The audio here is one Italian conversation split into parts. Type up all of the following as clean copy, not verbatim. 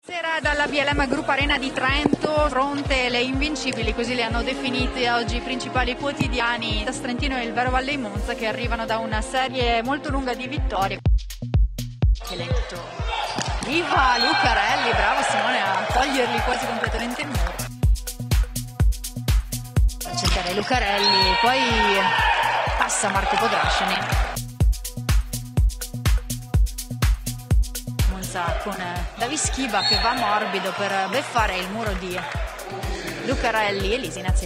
Sera dalla BLM Group Arena di Trento, fronte le invincibili, così le hanno definite oggi i principali quotidiani da Trentino e il Vero Valle Monza, che arrivano da una serie molto lunga di vittorie. Che lento. Viva Lucarelli, bravo Simone a toglierli quasi completamente il muro. A cercare Lucarelli, poi passa Marco Podrasceni. Con David Schiba che va morbido per beffare il muro di Lucarelli e Lisinaz.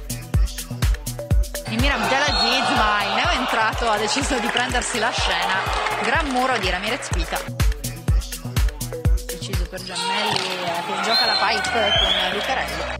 Nimir Abdelaziz, ma il neoentrato ha deciso di prendersi la scena. Gran muro di Ramirez Pita. Deciso per Giannelli che gioca la pipe con Lucarelli.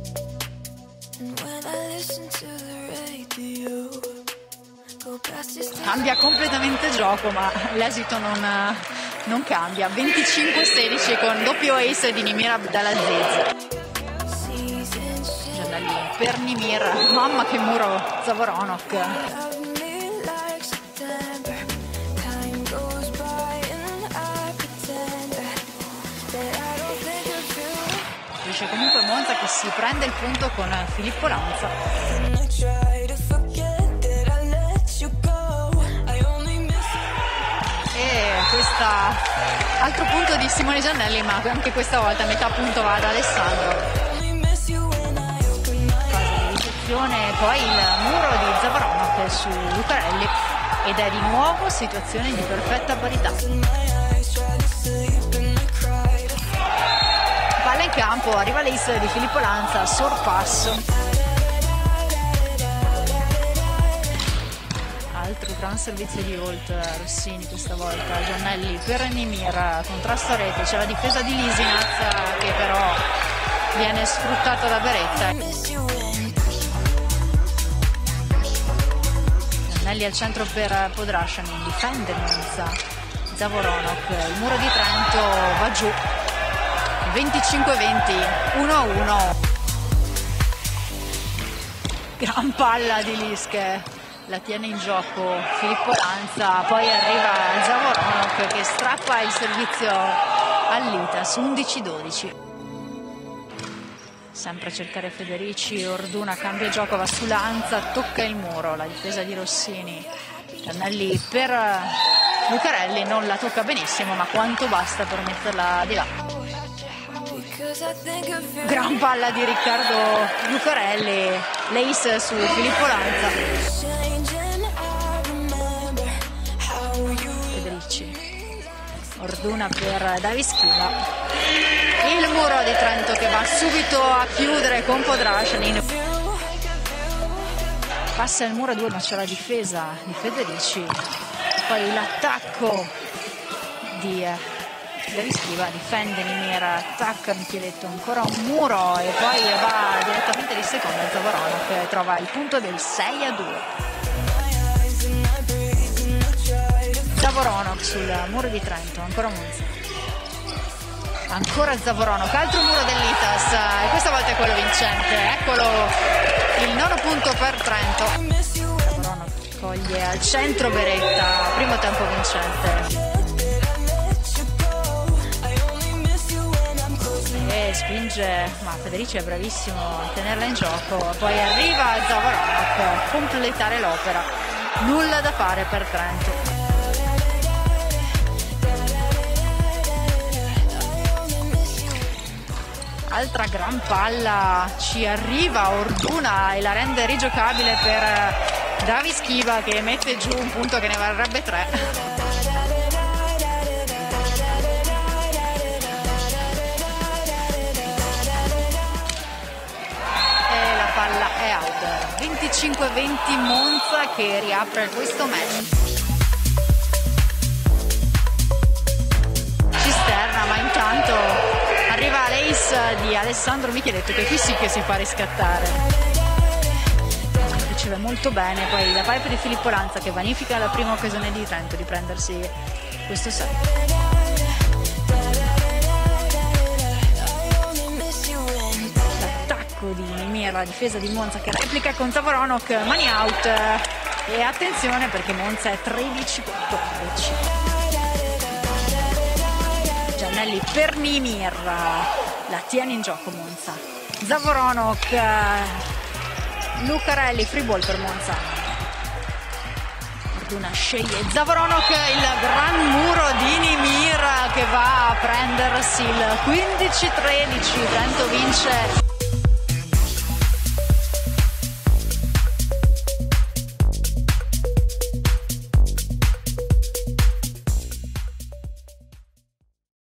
Cambia completamente gioco, ma l'esito non cambia. 25-16 con doppio ace di Nimir Abdelaziz. Giannelli per Nimir, mamma che muro Zavoronok. Dice comunque Monza che si prende il punto con Filippo Lanza. Questa altro punto di Simone Giannelli, ma anche questa volta metà punto va ad Alessandro. Fase di ricezione, poi il muro di Zavoronok su Lucarelli ed è di nuovo situazione di perfetta parità. Palla in campo, arriva l'ace di Filippo Lanza, sorpasso. Altro gran servizio di Holt, Rossini questa volta, Giannelli per Nimir, contrasto a rete, c'è la difesa di Lisinaz che però viene sfruttata da Beretta. Giannelli al centro per Podrasceni, difende Monza, Zavoronok, il muro di Trento va giù, 25-20, 1-1. Gran palla di Lische. La tiene in gioco Filippo Lanza, poi arriva Zavoronok che strappa il servizio all'Itas, 11-12. Sempre a cercare Federici, Orduna cambia gioco, va su Lanza, tocca il muro, la difesa di Rossini. Giannelli per Lucarelli, non la tocca benissimo, ma quanto basta per metterla di là. Gran palla di Riccardo Lucarelli, l'ace su Filippo Lanza. Federici, Orduna per David Schiva. Il muro di Trento che va subito a chiudere con Podrasceni. Passa il muro a 2, ma c'è la difesa di Federici. Poi l'attacco di David Schiva, difende Nimir, attacca Micheletto, ancora un muro e poi va direttamente di seconda Zavoronok che trova il punto del 6-2. Zavoronok sul muro di Trento, ancora Monza. Ancora Zavoronok, altro muro dell'Itas e questa volta è quello vincente. Eccolo il 9 punto per Trento. Zavoronok coglie al centro Beretta, primo tempo vincente. E spinge, ma Federici è bravissimo a tenerla in gioco, poi arriva Zavoronok a completare l'opera, nulla da fare per Trento. Altra gran palla, ci arriva Orduna e la rende rigiocabile per David Schiva che mette giù un punto che ne varrebbe 3. Palla è out. 25-20 Monza che riapre questo match. Cisterna, ma intanto arriva l'ace di Alessandro Micheletto che qui sì che si fa riscattare. Riceve molto bene, poi la pipe di Filippo Lanza che vanifica la prima occasione di Trento di prendersi questo set. Di Nimir, la difesa di Monza che replica con Zavoronok, mani out e attenzione perché Monza è 13-14. Antonelli per Nimir, la tiene in gioco Monza. Zavoronok, Lucarelli, free ball per Monza. Orduna sceglie Zavoronok, il gran muro di Nimir che va a prendersi il 15-13. Trento vince